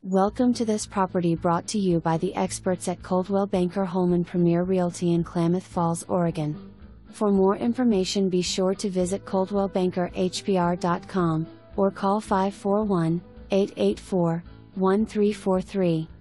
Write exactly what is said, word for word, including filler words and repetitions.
Welcome to this property brought to you by the experts at Coldwell Banker Holman Premier Realty in Klamath Falls, Oregon. For more information, be sure to visit coldwell banker h b r dot com or call five four one, eight eight four, one three four three.